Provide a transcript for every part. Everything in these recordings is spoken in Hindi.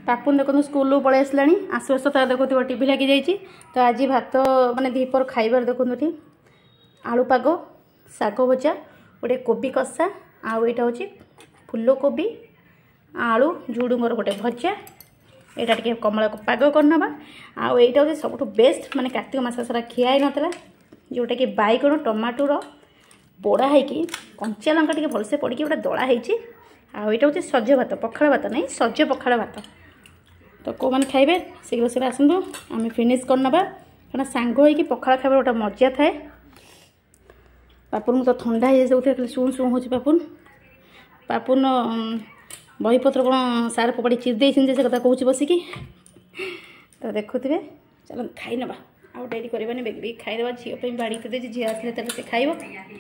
पापुन देखो स्कूल पलि आसला आसु आसु तार देखो टीवी लगी जाइए। तो आज भात माने दीपर खाइबार देखो आलू पाग शाग भजा गोटे कोबी कषा आईटा हूँ फुलकोबी आलू झुडुंगर गोटे भजा यहाँ टे कमला पाग करना आईटा हूँ सब बेस्ट माने कार्तिक मास सारा खिया नाला जोटा कि बैगण टमाटोर पोड़ा होगी कंचा लंका टे भलसे पड़ी गोटे दला होती आईटा हूँ सज भात पखाड़ भात नहीं सज पखाड़ भात। तो कौ मैंने खाइबे शीघ्र शीघ्र आसतु आम फिनिश करना क्या सांग हो पखाड़ खाइबार गोटे मजा थाए। पापुन तो ठंडा हो जाए शु शु हो पापुन पापुन बहीपत्र कौन सार फोपाड़ी चिर दे से कथा कहूँ बसिकी। तो देखुए चल खाई ना आउ डेरी करवानी बेग बेग खाईदे झील बाड़ी दे झी आसे से खाइब।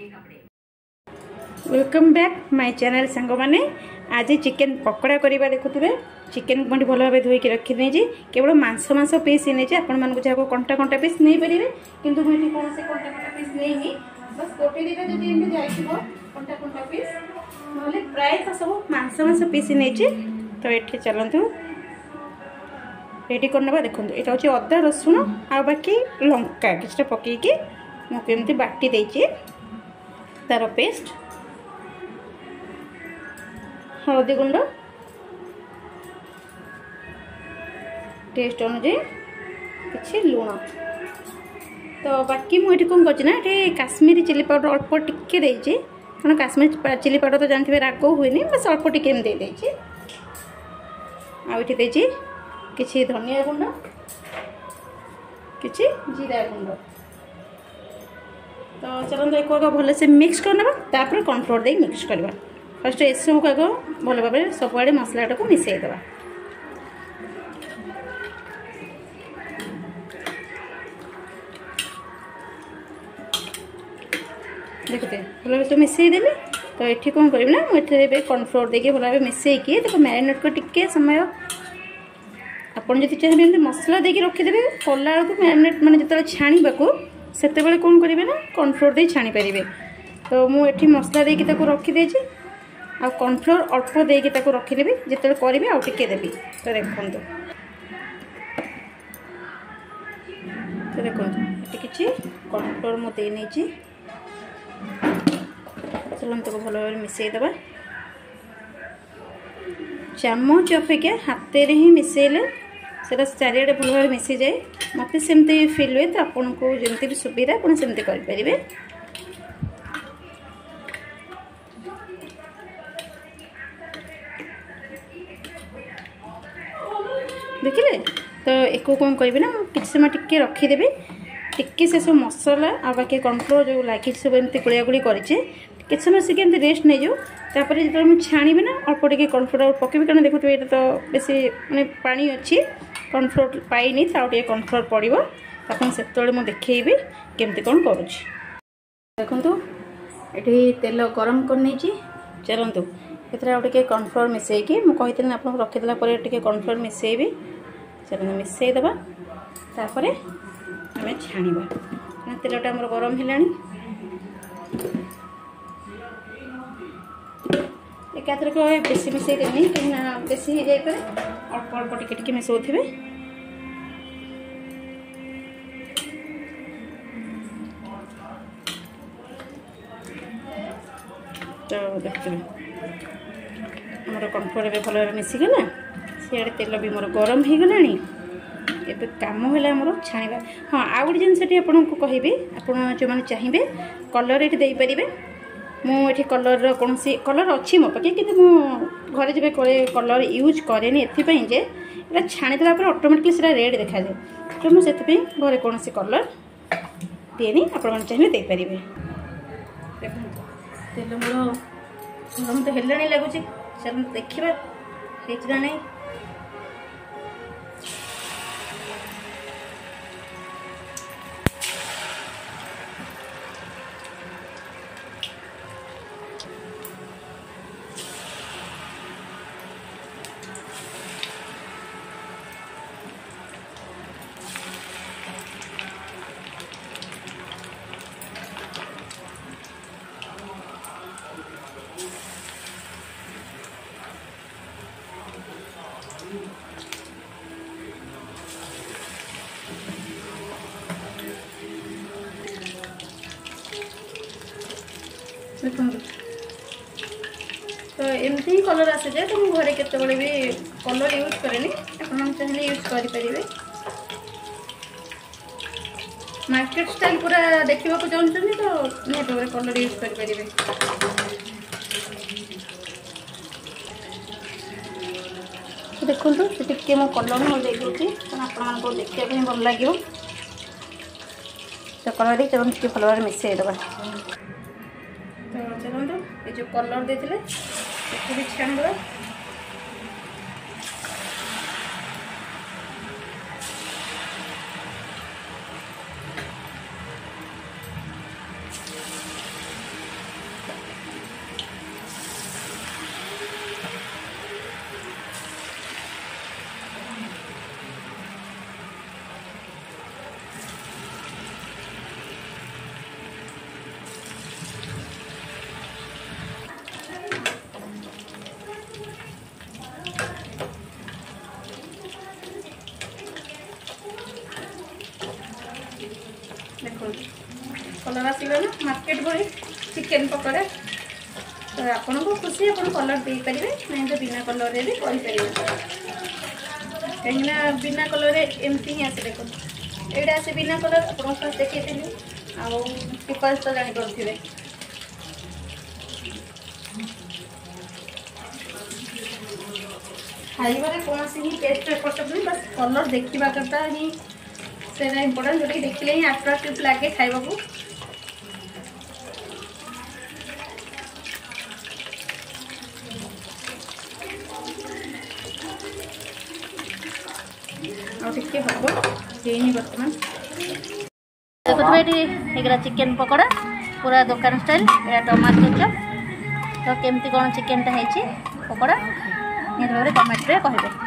वेलकम बैक माय चैनल सांग मैंने आज चिकेन पकोड़ा करवा देखुए चिकेन को भल भाव धोईक रखी नहीं केवल मांस मांस पीस नहीं आपण जहाँ कंटा कंटा पीस नहीं पारे कि मुझे कौन से कंटा कंटा पीस नहीं बस गोटे दीटा जब जाइए कंटा कंटा पीस ना प्राय तो सब मांस मांस पीस नहीं। तो ये चलतु रेडी करना देखो यहाँ हूँ अदा रसुण आ बाकी लंका किसी पकईकि मुझे बाटी देची तार पेस्ट हलदी गुंड टेस्ट अनुजाई किसी लुण। तो बाकी मुझे कौन कर काश्मीरी चिली पाउडर अल्प टिके देती कारण काश्मीरी चिली पाउडर तो जानते राग हुए बस अल्प टिके देती आईटी देती किसी धनिया गुंड किसी जीरा गुंड। तो चलते एक भल से मिक्स करना तापर कॉर्नफ्लोर दे मिक्स करवा फर्स्ट एसबू को आग भल भाव सबुआड़े मसलाटा को मिसईदे देखते भल भाव मिसईदेली। तो ये कौन करना मुझे कॉर्नफ्लोर देके भल भाव मिसईकी देखो मैरिनेट को टिके समय आपड़ जब चाहिए मसला देके रखीदे कला को मैरिनेट माने जो छाणा को से कौन करेंगे ना कॉर्नफ्लोर दे छाणी पारे। तो मुझे मसला देकी रखीदे आ कॉर्नफ्लोर अल्प देकी रखीदेवी जिते करी आउ टिके देवी। तो देखो तो देखो ये किसी कॉर्नफ्लोर मुझे नहीं चलते भल भाव मिसईदे चामच अपेक्षा हाथ में ही मिसईले से चारिड़े भल भाव मिसी जाए मत सेमती फिल हुए। तो आपन को जमी भी सुविधा आप सेमती करें। देखिले तो एक कौन करेंगे ना किसी समय टिके रखीदेवी टिके से सब मसला आ बाकी कॉर्नफ्लोर जो लगी सब एमती गुड़िया गुड़ी करे किसी समय से रेस्ट नहीं जाऊ तापर जो मुझे छाणी ना अल्प टे कॉर्नफ्लोर पकेबी कारण देखो ये तो बेसी माने पानी अच्छी कॉर्नफ्लोर पाइनी टे कॉर्नफ्लोर पड़ो तक से मुझे देखी केमती कौन करुँच। देखु ये तेल गरम कर नहीं चलतु ये कॉर्नफ्लोर मिसईकी मुझे आपको रखीदेला कॉर्नफ्लोर मिसईबी चलते मिसईदे तापर आम छाणा तेलटा आम गरम है एकाथरक बेसी मिसई देनी कहीं बेसी हो जाए अल्प अल्प टिके मिसौथे। तो देखते मोर कॉर्नफ्लोर भल भाव मिसीगला सियाड़े तेल भी मोर गरम हो गला एबे काम है मोर छाणा। हाँ आउ गोटे जिनसटी आपको कहबी आप जो मैंने चाहिए कलर ये देपारे मुझे कलर कौन सी कलर अच्छी मो पाखे कि घरे जब कलर यूज कैनि ये छाणीदेला ऑटोमेटिकली से रेड देखा जाए। तो मुझे घरे कौन सी कलर दिए आप चाहिए देपारे। तेल मोर गरम तो है लगुच चल देखा नहीं। देखो तो एमती ही कलर आसे जाए तो मुझे केत भी कलर यूज कैनि आप चाहिए यूज करेंगे मार्केट स्टाइल पूरा देखा चाहते तो निहत कलर यूज करेंगे देखो टे मो कलर मुझे दूसरी आपको देखा भल लगे तो कलर चलो टे भल मिसई दबा तो चलो ये जो कलर देते भी छाणीद देखो कलर आसला ना मार्केट भरी चिकेन पकोड़ा तो आपन को खुशी आप कलर दे पारे नहीं तो बिना कलर भी करें कहीं बिना कलर एमती ही आसे देखो ये आसे बिना कलर आप फर्स्ट देखी आपाल तो जापे खाइबार कौन सी टेस्ट एपट नहीं बस कलर देखा ही से इम्पोर्टेंट जोटा देखिले ही अट्राक्टिव लगे खाइबा को टे हम ये बर्तमान देखो ये चिकेन पकोड़ा पूरा दुकान स्टाइल या टमाटो चप तो केमती कौन चिकेन टा है पकोड़ा ये भाव कमेंट रे कहे।